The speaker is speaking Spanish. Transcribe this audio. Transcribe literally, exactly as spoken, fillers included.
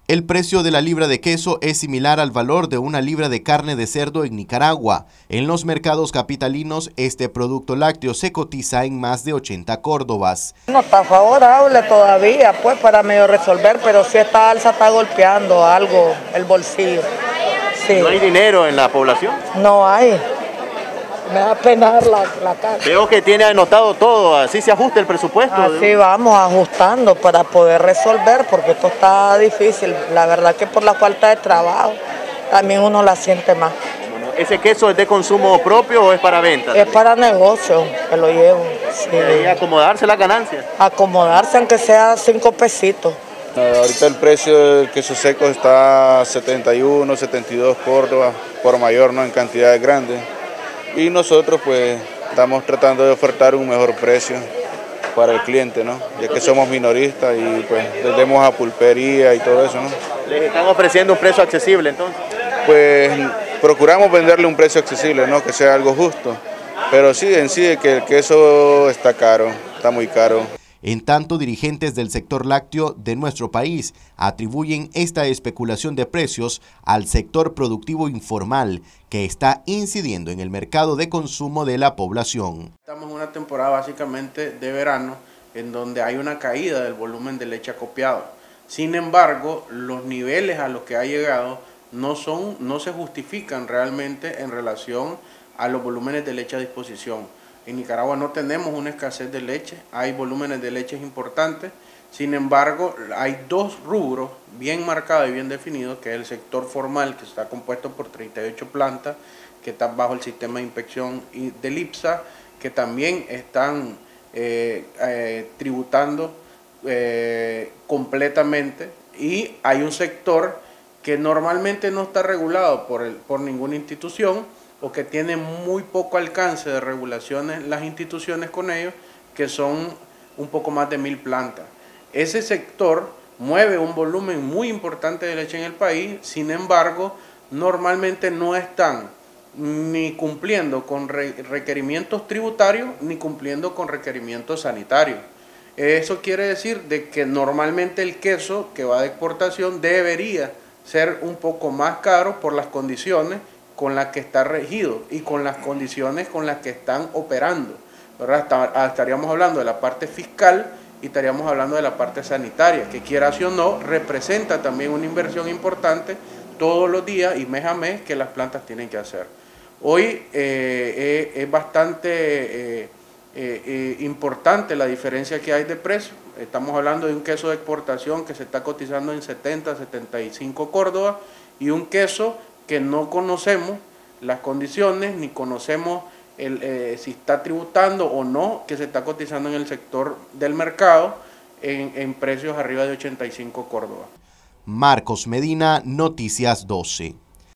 El precio de la libra de queso es similar al valor de una libra de carne de cerdo en Nicaragua. En los mercados capitalinos, este producto lácteo se cotiza en más de ochenta córdobas. No está favorable todavía, pues, para medio resolver, pero sí esta alza está golpeando algo el bolsillo. Sí. ¿No hay dinero en la población? No hay. Me da pena la, la cara. Veo que tiene anotado todo, así se ajusta el presupuesto. Así vamos ajustando para poder resolver, porque esto está difícil. La verdad que por la falta de trabajo también uno la siente más. Bueno, ¿ese queso es de consumo propio o es para venta? Es para negocio que lo llevo. Sí. ¿Y acomodarse las ganancias? Acomodarse aunque sea cinco pesitos. Ahorita el precio del queso seco está a setenta y uno, setenta y dos córdobas por mayor, ¿no? En cantidades grandes. Y nosotros pues estamos tratando de ofertar un mejor precio para el cliente, ¿no? Ya que somos minoristas y pues vendemos a pulpería y todo eso, ¿no? ¿Les están ofreciendo un precio accesible entonces? Pues procuramos venderle un precio accesible, ¿no? Que sea algo justo. Pero sí, en sí que el queso está caro, está muy caro. En tanto, dirigentes del sector lácteo de nuestro país atribuyen esta especulación de precios al sector productivo informal que está incidiendo en el mercado de consumo de la población. Estamos en una temporada básicamente de verano en donde hay una caída del volumen de leche acopiado. Sin embargo, los niveles a los que ha llegado no, son, no se justifican realmente en relación a los volúmenes de leche a disposición. En Nicaragua no tenemos una escasez de leche, hay volúmenes de leche importantes, sin embargo hay dos rubros bien marcados y bien definidos, que es el sector formal, que está compuesto por treinta y ocho plantas, que están bajo el sistema de inspección del IPSA, que también están eh, eh, tributando eh, completamente, y hay un sector que normalmente no está regulado por, el, por ninguna institución, o que tiene muy poco alcance de regulaciones las instituciones con ellos, que son un poco más de mil plantas. Ese sector mueve un volumen muy importante de leche en el país, sin embargo, normalmente no están ni cumpliendo con re requerimientos tributarios, ni cumpliendo con requerimientos sanitarios. Eso quiere decir de que normalmente el queso que va de exportación debería ser un poco más caro por las condiciones con las que está regido y con las condiciones con las que están operando, ¿verdad? Estaríamos hablando de la parte fiscal y estaríamos hablando de la parte sanitaria, que quieras o no, representa también una inversión importante todos los días y mes a mes que las plantas tienen que hacer. Hoy eh, eh, es bastante eh, eh, eh, importante la diferencia que hay de precio. Estamos hablando de un queso de exportación que se está cotizando en setenta, setenta y cinco córdobas, y un queso que no conocemos las condiciones, ni conocemos el, eh, si está tributando o no, que se está cotizando en el sector del mercado en, en precios arriba de ochenta y cinco córdobas. Marcos Medina, Noticias doce.